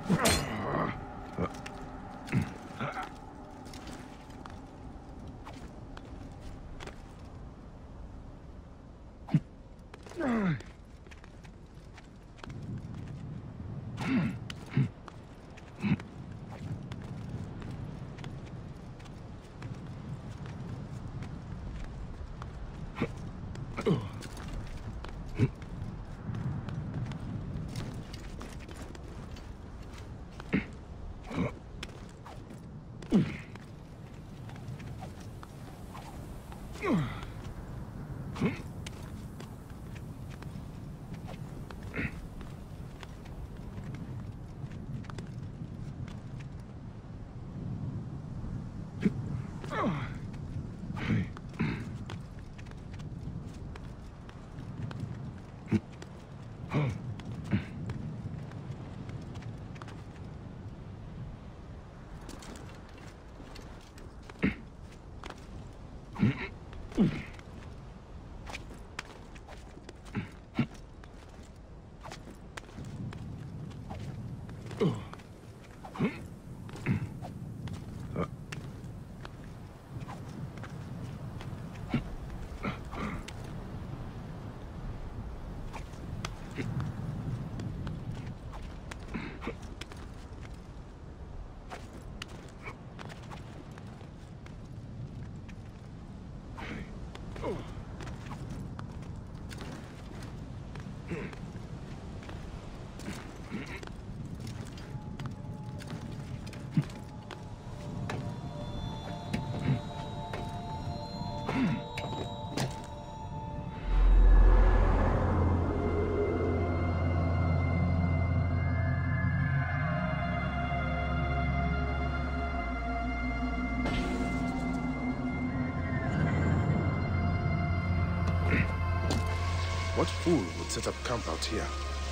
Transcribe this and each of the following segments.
What fool would set up camp out here?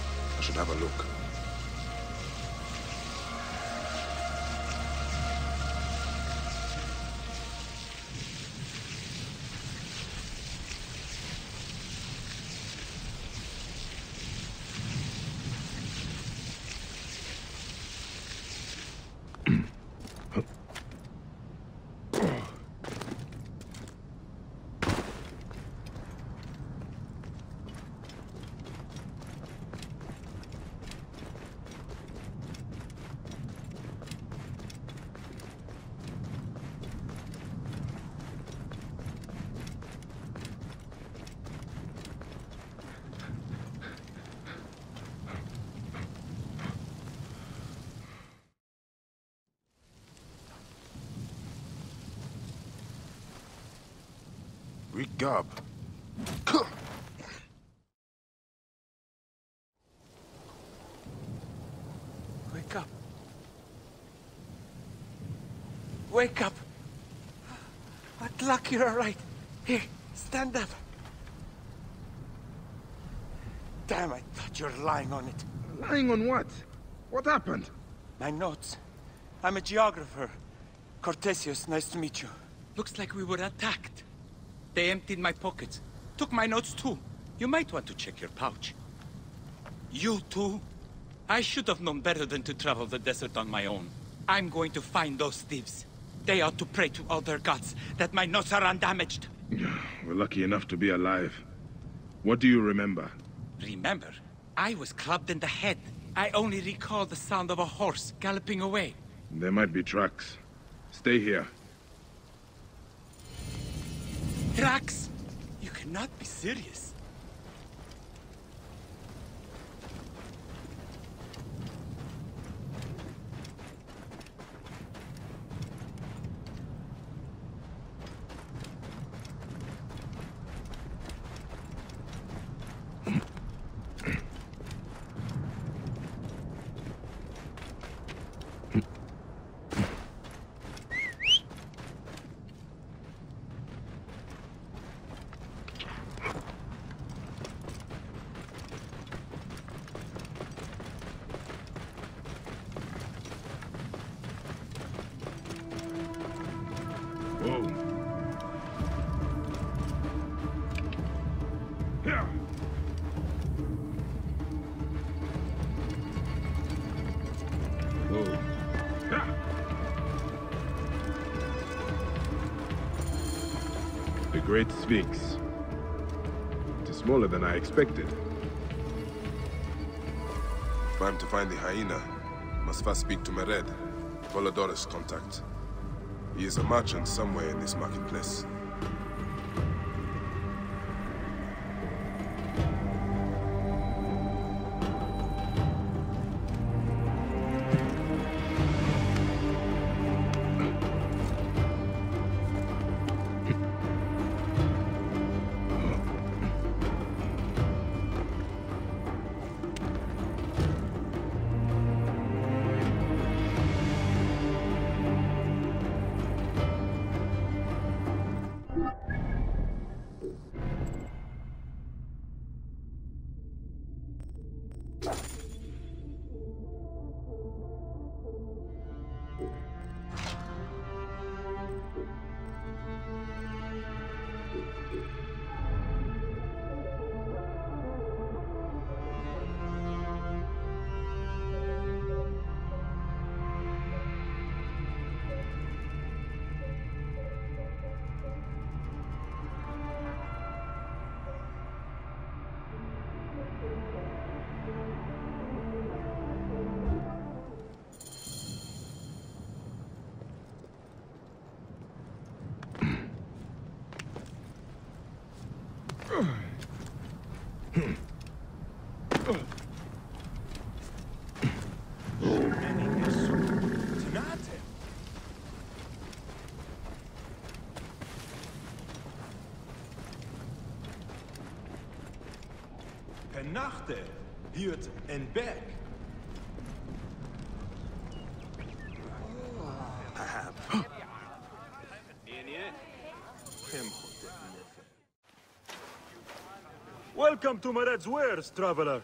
I should have a look. Gab. Wake up. Wake up. What luck you're right. Here, stand up. Damn, I thought you were lying on it. Lying on what? What happened? My notes. I'm a geographer. Cortesius, nice to meet you. Looks like we were attacked. They emptied my pockets. Took my notes too. You might want to check your pouch. You too? I should have known better than to travel the desert on my own. I'm going to find those thieves. They ought to pray to all their gods that my notes are undamaged. We're lucky enough to be alive. What do you remember? Remember? I was clubbed in the head. I only recall the sound of a horse galloping away. There might be tracks. Stay here. Tracks? You cannot be serious. Great Sphinx. It is smaller than I expected. If I'm to find the hyena, must first speak to Mered, Polydorus' contact. He is a merchant somewhere in this marketplace. Nachte huurt een berg. Welcome to Mered's wares, traveler.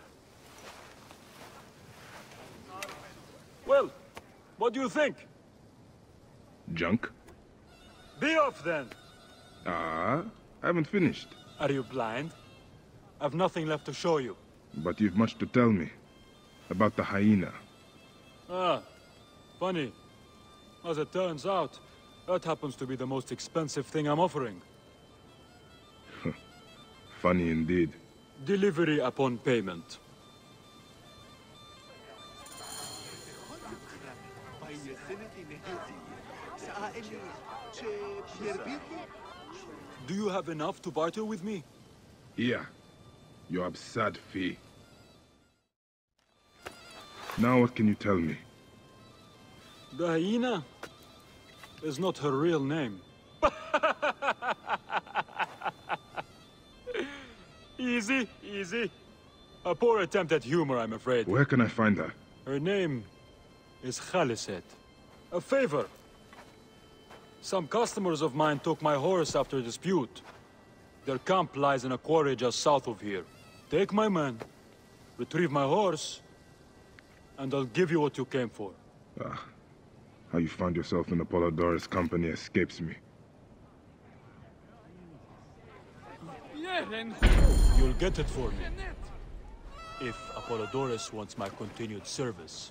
Well, what do you think? Junk? Be off then. I haven't finished. Are you blind? I've nothing left to show you. But you've much to tell me. About the hyena. Ah, funny. As it turns out, that happens to be the most expensive thing I'm offering. Funny indeed. Delivery upon payment. Do you have enough to barter with me? Here. Your absurd fee. Now what can you tell me? The hyena is not her real name. Easy, easy. A poor attempt at humor, I'm afraid. Where can I find her? Her name is Khaliset. A favor. Some customers of mine took my horse after a dispute. Their camp lies in a quarry just south of here. Take my man, retrieve my horse, and I'll give you what you came for. How you found yourself in Apollodorus' company escapes me. You'll get it for me. If Apollodorus wants my continued service.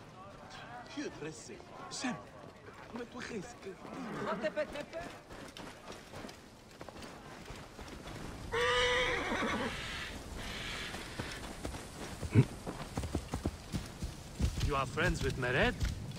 You are friends with Mered?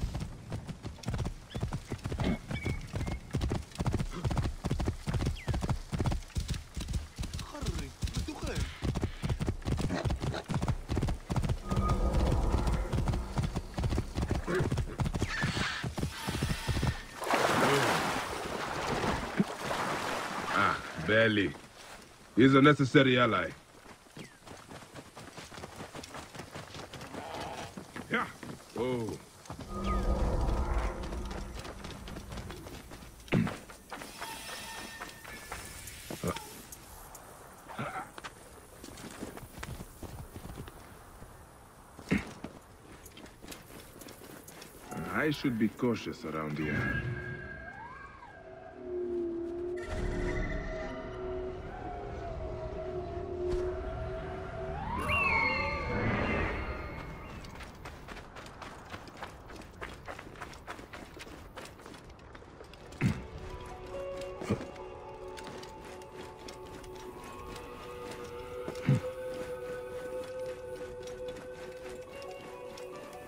Barely. He's a necessary ally. Yeah. Oh. I should be cautious around here.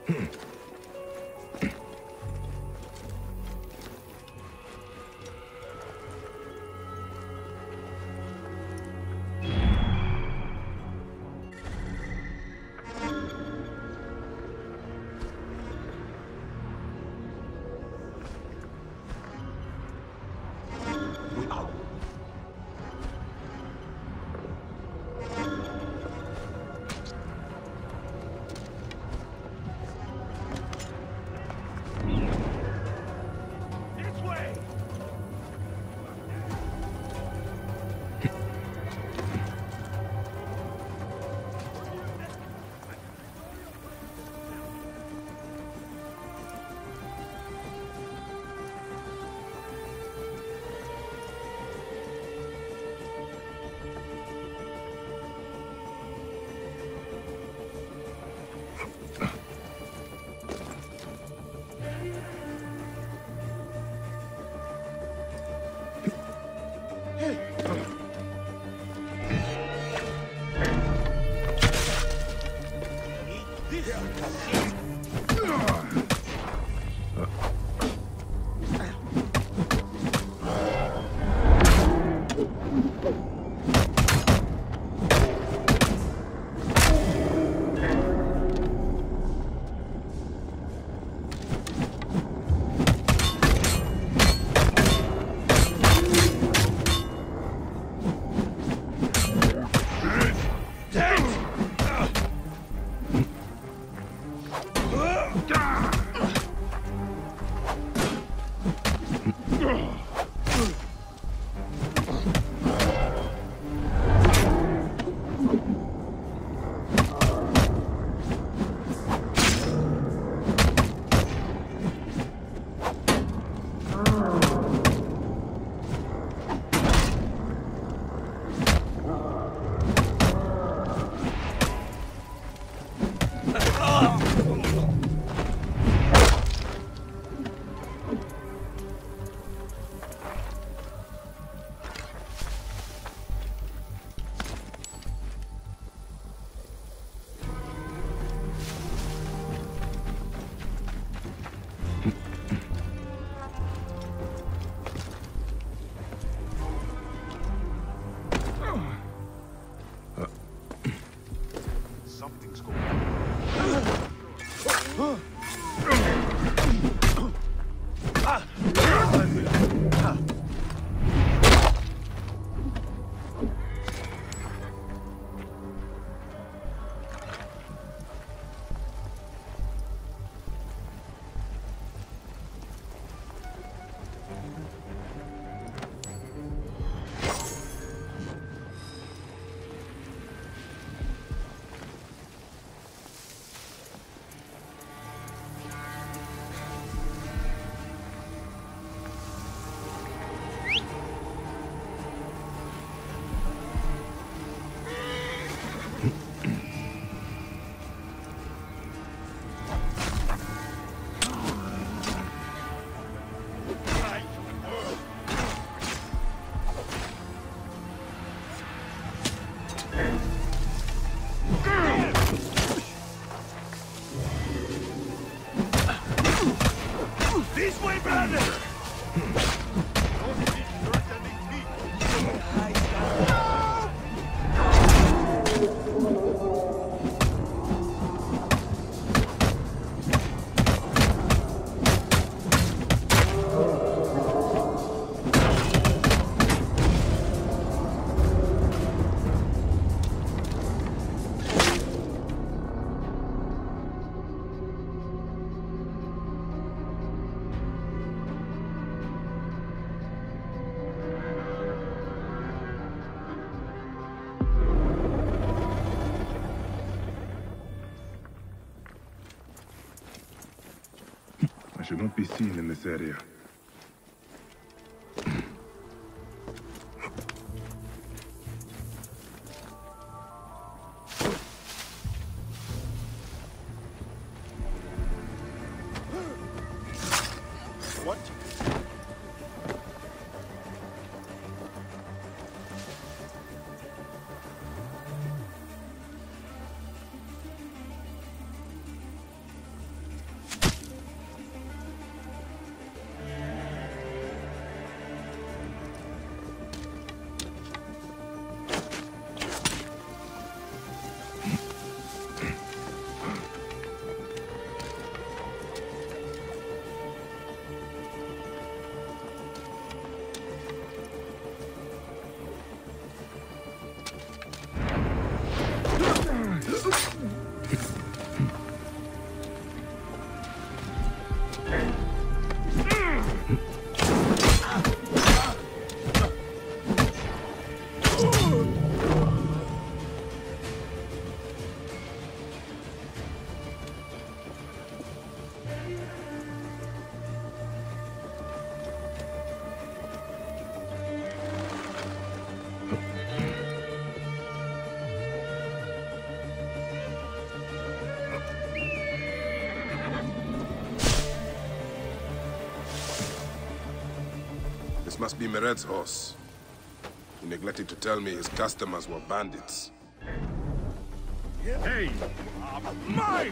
Should not be seen in this area. This must be Mered's horse. He neglected to tell me his customers were bandits. Hey! Mine!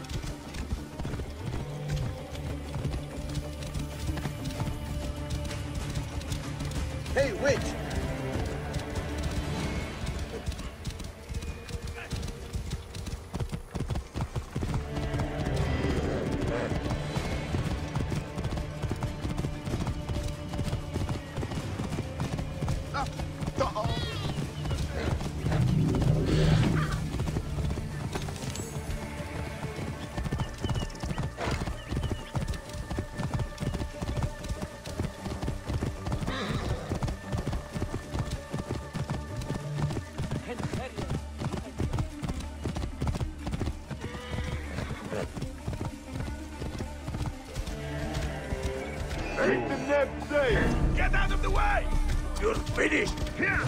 Hey, wait! Keep the net safe! Get out of the way! You're finished! Here!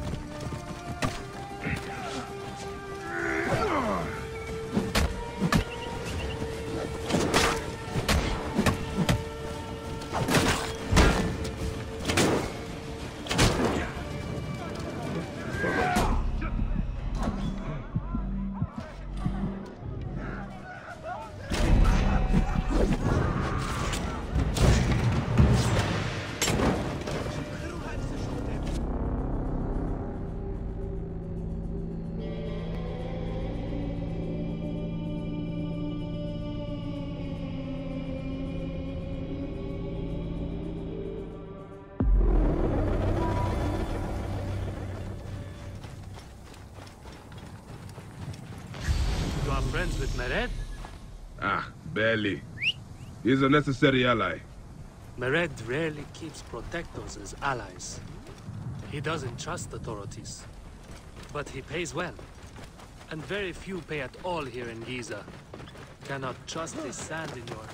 Friends with Mered? Ah, barely. He's a necessary ally. Mered rarely keeps protectors as allies. He doesn't trust authorities. But he pays well. And very few pay at all here in Giza. Cannot trust the sand in your...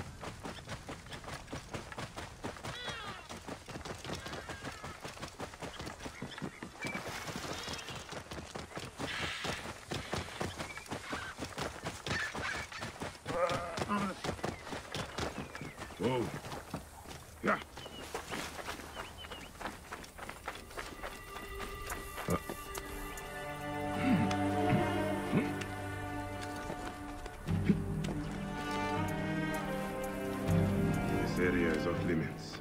Whoa. Yeah. This area is off limits.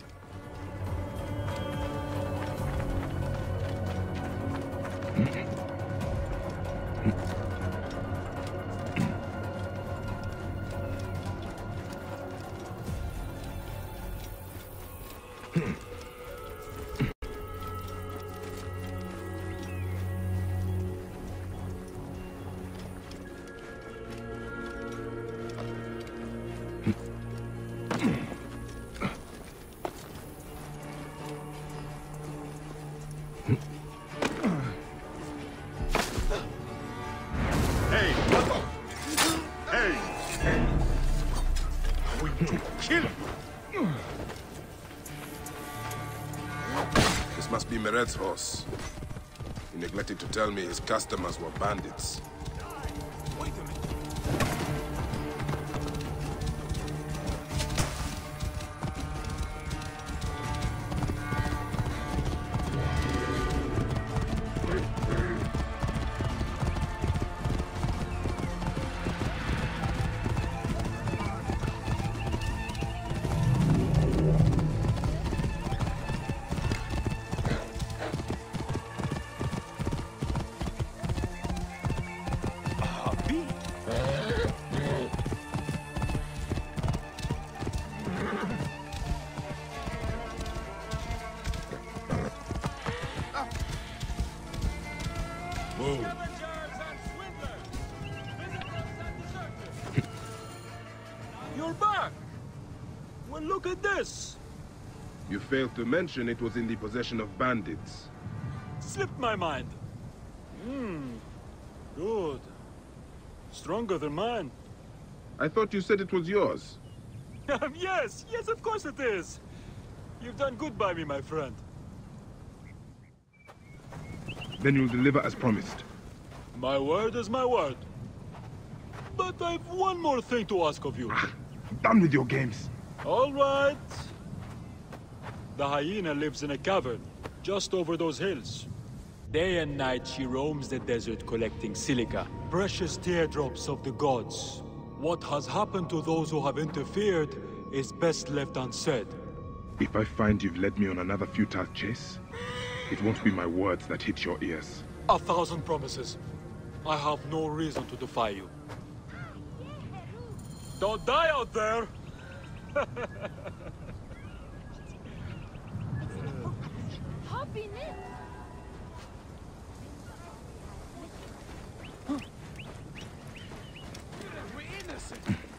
This must be Mered's horse. He neglected to tell me his customers were bandits. Wait a minute. You're back! Well, look at this! You failed to mention it was in the possession of bandits. Slipped my mind. Good. Stronger than mine. I thought you said it was yours. Yes, of course it is. You've done good by me, my friend. Then you'll deliver as promised. My word is my word. But I've one more thing to ask of you. Done with your games. All right. The hyena lives in a cavern, just over those hills. Day and night she roams the desert collecting silica, precious teardrops of the gods. What has happened to those who have interfered is best left unsaid. If I find you've led me on another futile chase, it won't be my words that hit your ears. 1,000 promises. I have no reason to defy you. Don't die out there! Hop in it. We're innocent.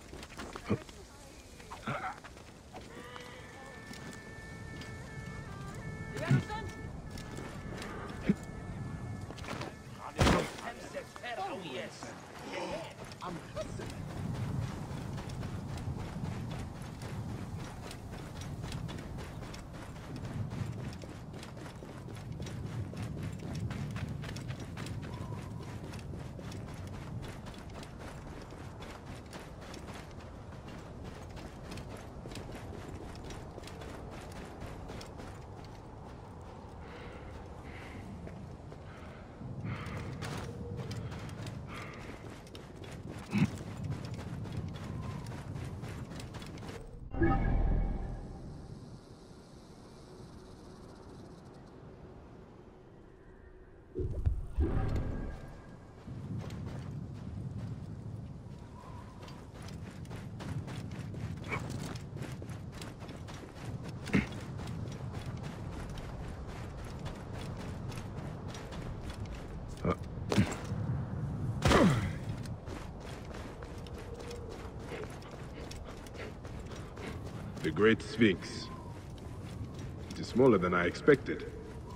The Great Sphinx. It is smaller than I expected.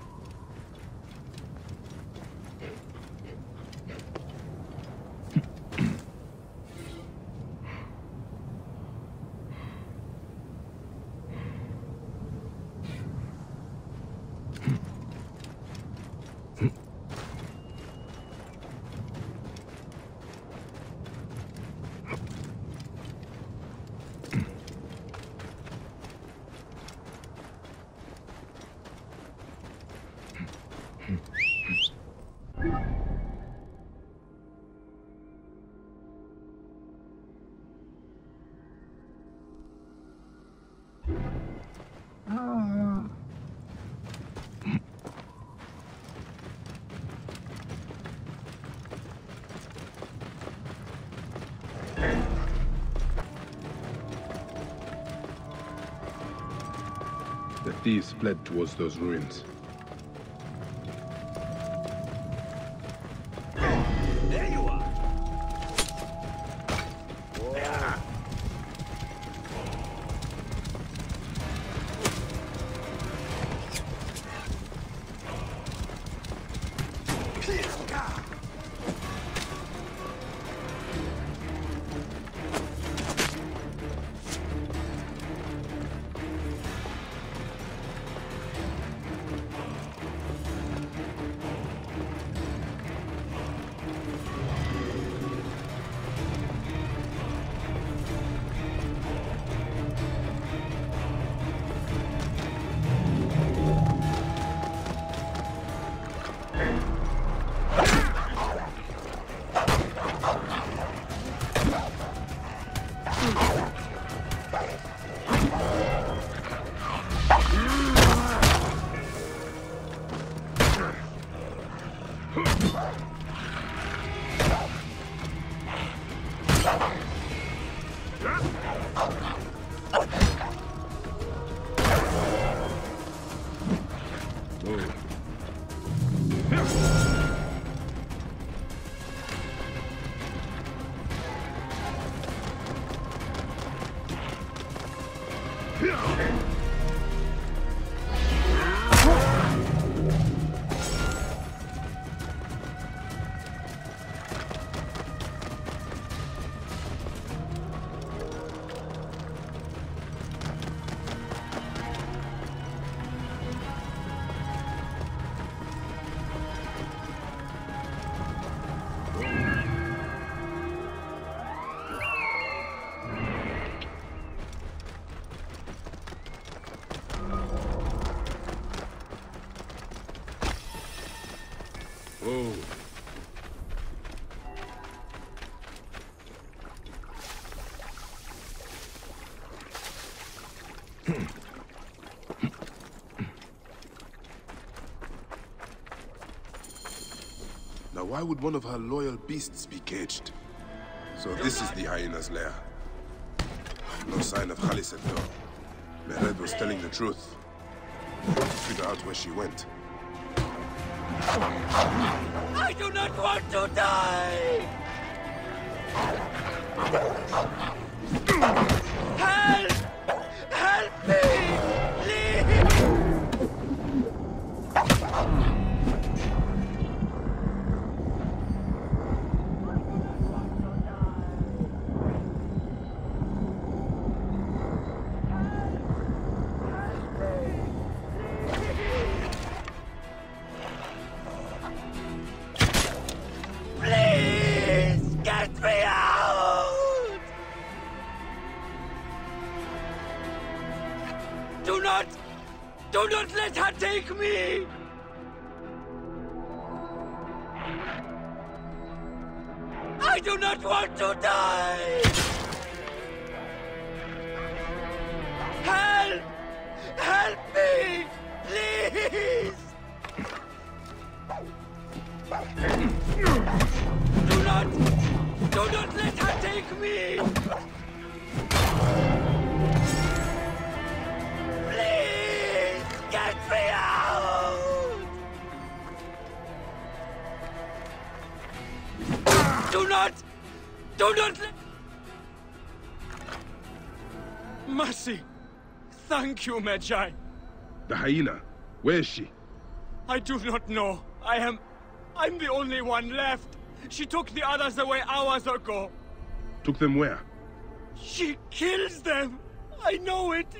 The thieves fled towards those ruins. There you are! why would one of her loyal beasts be caged? So this is the hyena's lair. No sign of Khaliset though. Mered was telling the truth. We have to figure out where she went. I do not want to die! Help! Help me! Please! Please! Get me out! Do not let her take me! I do not want to die! Help! Help me! Please! Do not let her take me! Please! Get me out! Do not let... Mercy! Thank you, Magi. The hyena. Where is she? I do not know. I'm the only one left. She took the others away hours ago. Took them where? She kills them. I know it.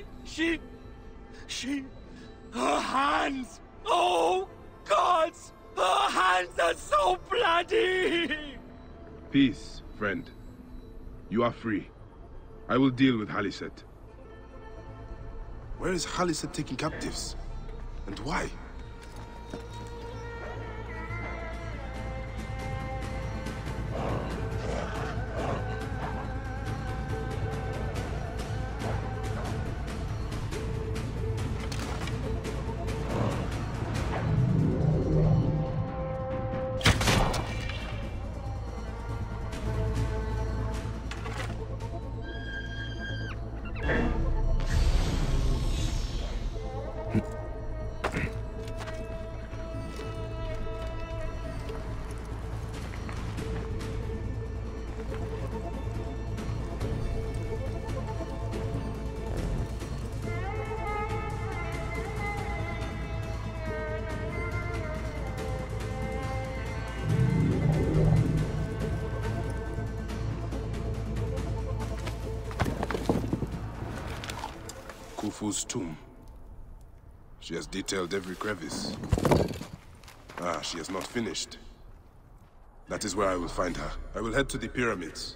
Her hands. Oh, gods. Her hands are so bloody. Peace, friend. You are free. I will deal with Khaliset. Where is Khaliset taking captives? And why? Khufu's tomb. She has detailed every crevice. Ah, she has not finished. That is where I will find her. I will head to the pyramids.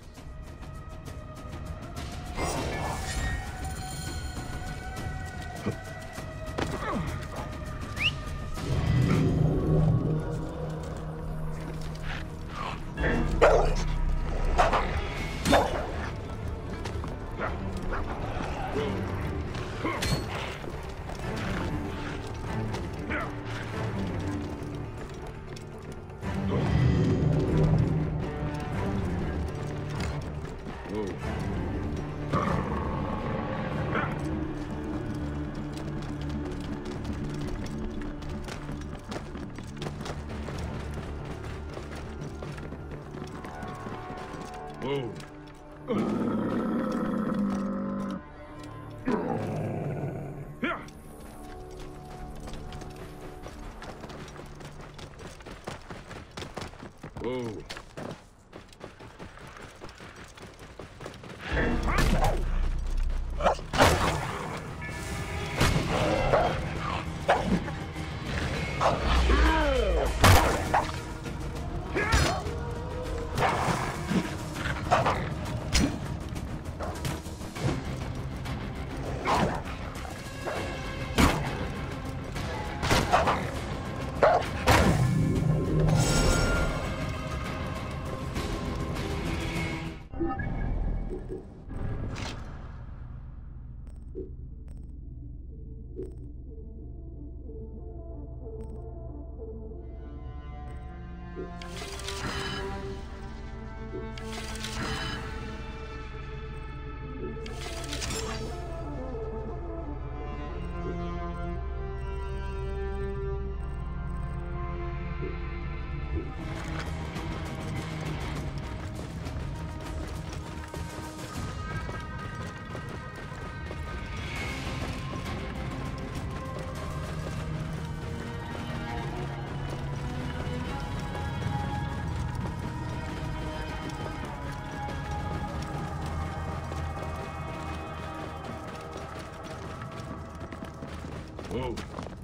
Whoa.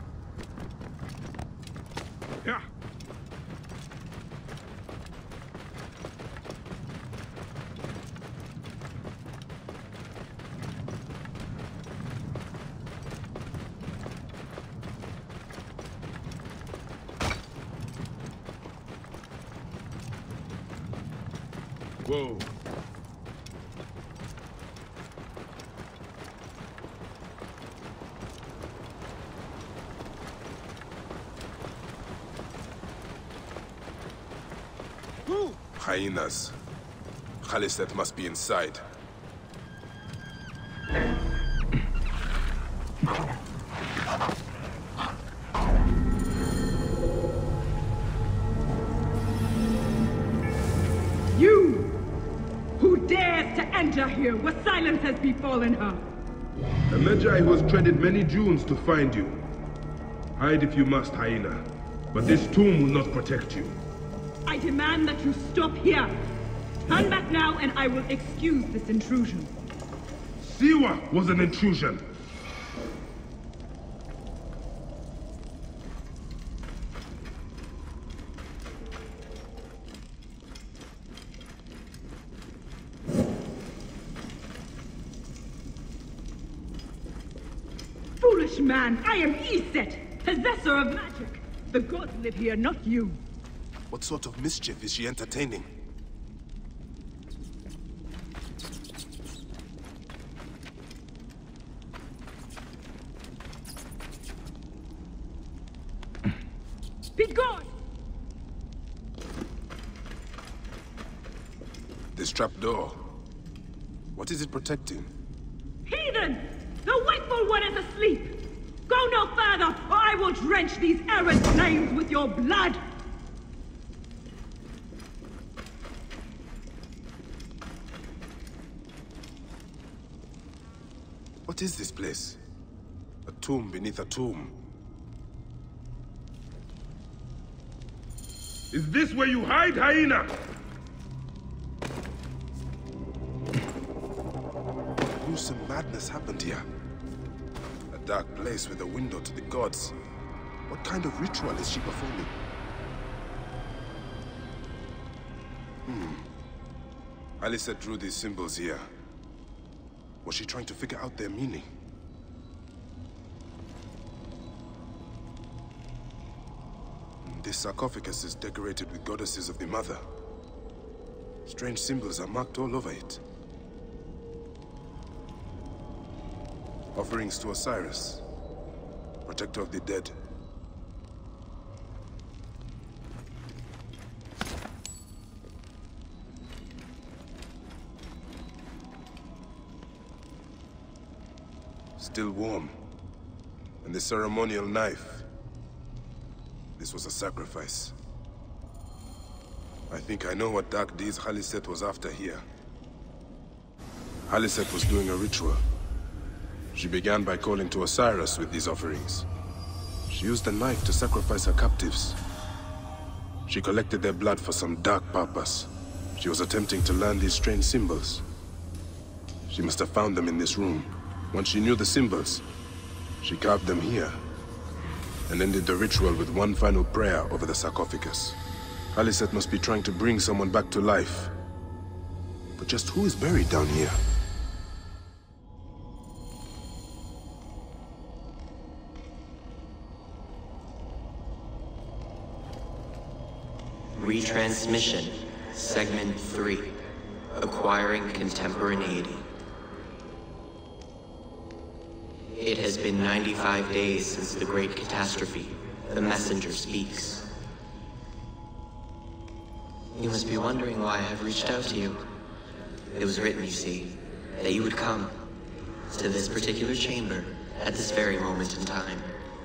Yeah. Whoa. Hyenas. Khaliset must be inside. You! Who dares to enter here where silence has befallen her? The Magi was treaded many dunes to find you. Hide if you must, Hyena. But this tomb will not protect you. I demand that you stop here. Turn back now and I will excuse this intrusion. Siwa was an intrusion. Foolish man, I am Iset, possessor of magic. The gods live here, not you. What sort of mischief is she entertaining? Be gone! This trapdoor. What is it protecting? Heathen! The wakeful one is asleep! Go no further, or I will drench these errant flames with your blood! What is this place? A tomb beneath a tomb. Is this where you hide, Hyena? Gruesome madness happened here. A dark place with a window to the gods. What kind of ritual is she performing? Alice drew these symbols here. Was she trying to figure out their meaning? This sarcophagus is decorated with goddesses of the Mother. Strange symbols are marked all over it. Offerings to Osiris, protector of the dead. Still warm. And the ceremonial knife. This was a sacrifice. I think I know what dark deeds Khaliset was after here. Khaliset was doing a ritual. She began by calling to Osiris with these offerings. She used the knife to sacrifice her captives. She collected their blood for some dark purpose. She was attempting to learn these strange symbols. She must have found them in this room. Once she knew the symbols, she carved them here, and ended the ritual with one final prayer over the sarcophagus. Khaliset must be trying to bring someone back to life. But just who is buried down here? Retransmission, Segment 3, Acquiring Contemporaneity. It has been 95 days since the Great Catastrophe. The messenger speaks. You must be wondering why I have reached out to you. It was written, you see, that you would come to this particular chamber at this very moment in time.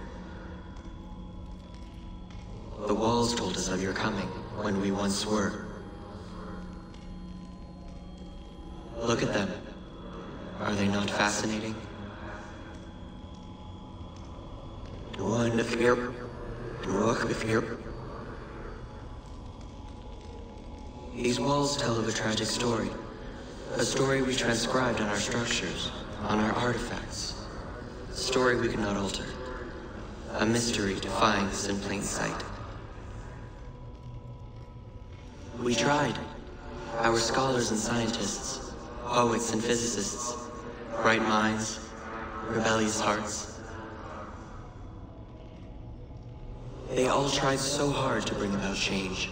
The walls told us of your coming when we once were. Look at them. Are they not fascinating? These walls tell of a tragic story. A story we transcribed on our structures, on our artifacts. A story we could not alter. A mystery defying us in plain sight. We tried. Our scholars and scientists, poets and physicists, bright minds, rebellious hearts. They all tried so hard to bring about change.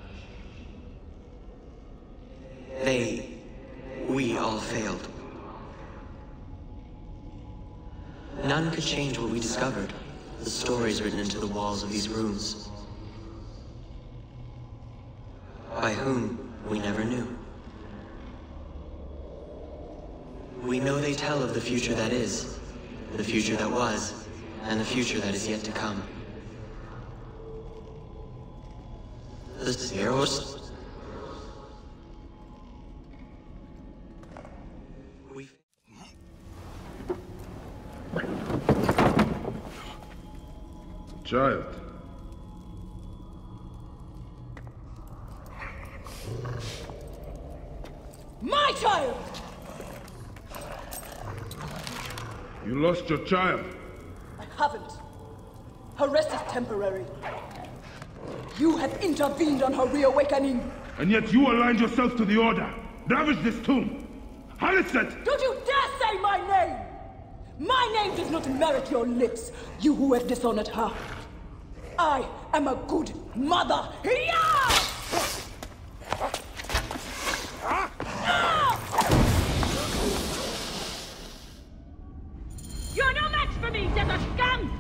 We all failed. None could change what we discovered, the stories written into the walls of these rooms. By whom, we never knew. We know they tell of the future that is, the future that was, and the future that is yet to come. The heroes. Child. My child! You lost your child. I haven't. Her rest is temporary. You have intervened on her reawakening. And yet you aligned yourself to the Order. Ravaged this tomb. Haliset! Don't you dare say my name! My name does not merit your lips, you who have dishonored her. I am a good mother. Hiya! You're no match for me, desert scum!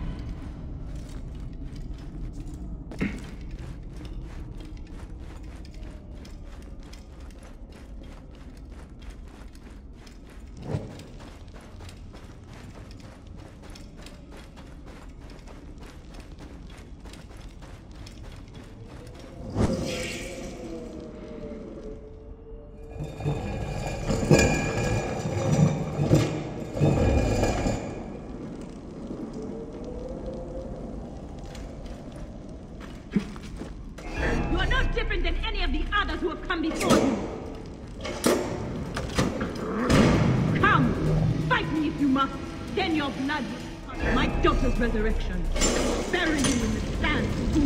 Resurrection. Bury you in the sand.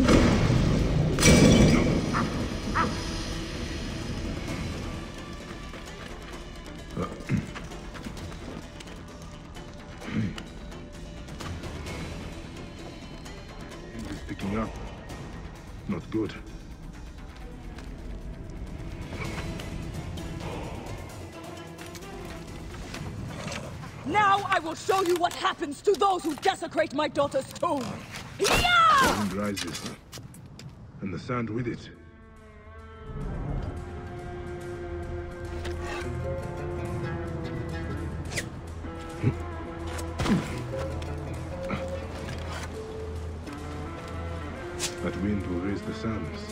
He's picking up. Not good. Now I will show you what happens to those who desecrate my daughter's tomb! Yeah! The wind rises, and the sand with it. That wind will raise the sands.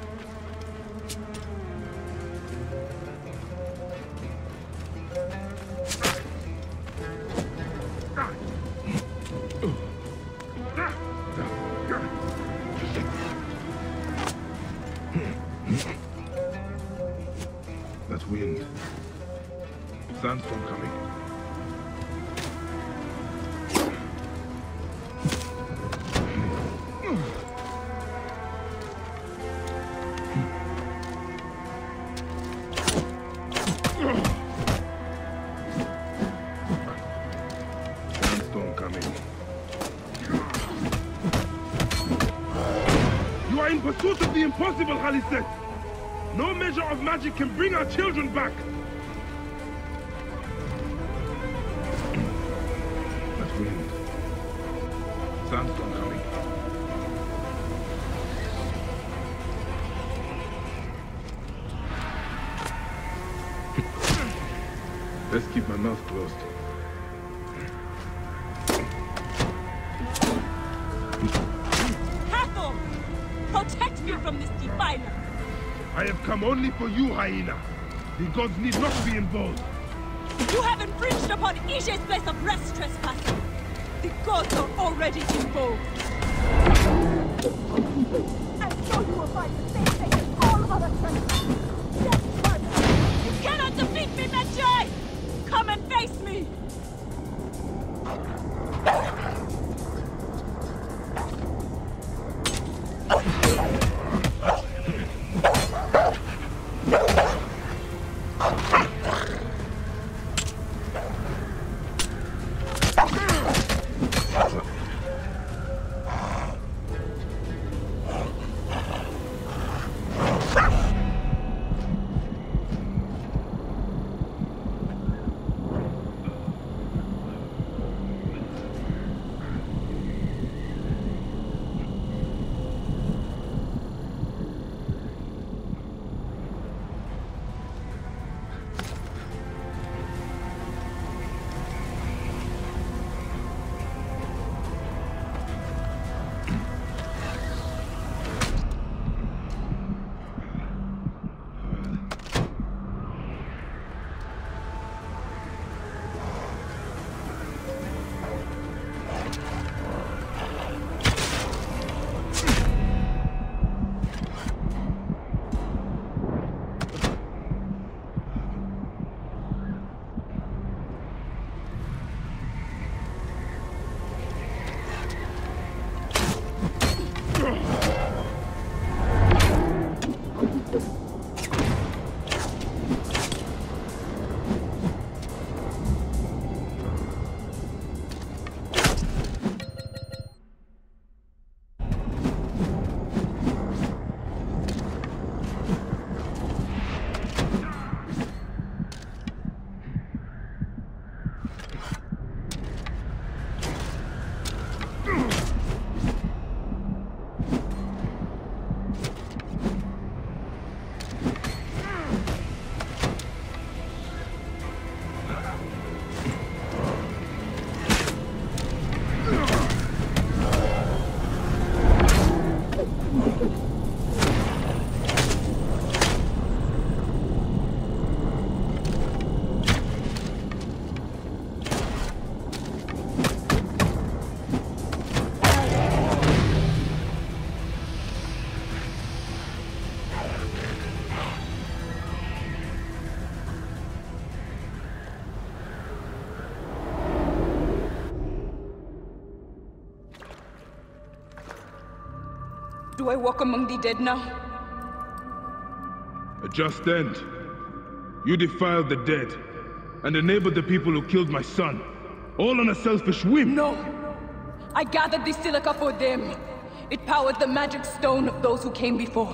Wind. Sandstorm coming. Sandstorm coming. You are in pursuit of the impossible, Haliset. No measure of magic can bring our children back! That wind. Sandstorm coming. Let's keep my mouth closed. Hathor! Protect me from this defiler! I have come only for you, Hyena. The gods need not be involved. You have infringed upon Ishe's place of rest, trespasser. The gods are already involved. And so you will find the same fate as all other trespassers. Death burden. You cannot defeat me, Medjay! Come and face me! Do I walk among the dead now? A just end. You defiled the dead, and enabled the people who killed my son. All on a selfish whim! No! I gathered the silica for them. It powered the magic stone of those who came before.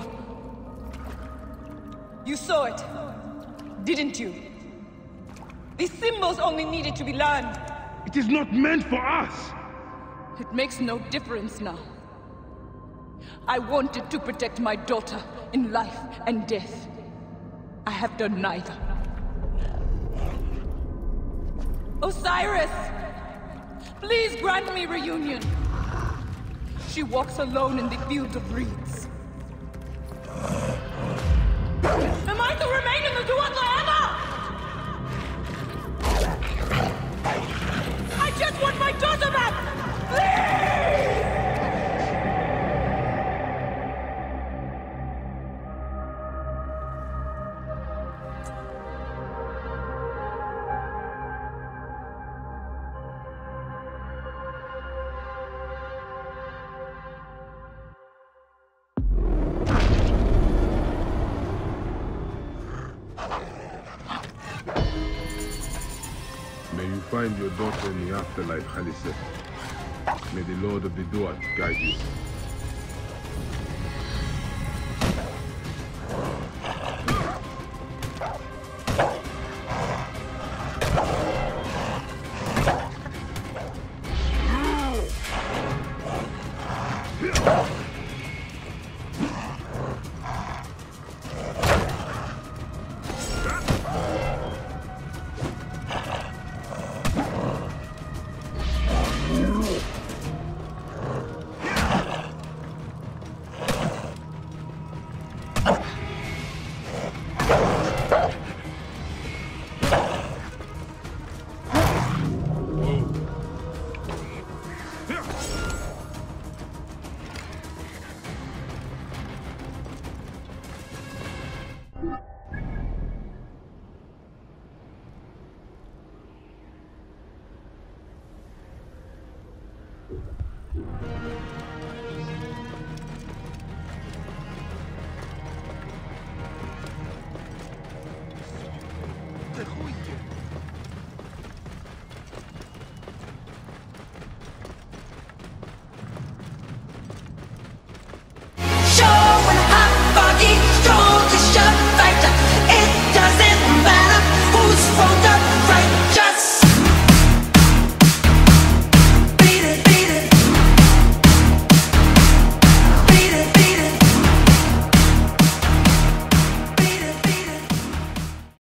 You saw it, didn't you? The symbols only needed to be learned. It is not meant for us! It makes no difference now. I wanted to protect my daughter in life and death. I have done neither. Osiris! Please grant me reunion. She walks alone in the field of reeds. Am I to remain in the Duat forever? I just want my daughter back! Please! Find your daughter in the afterlife, Khaliset. May the Lord of the Duat guide you.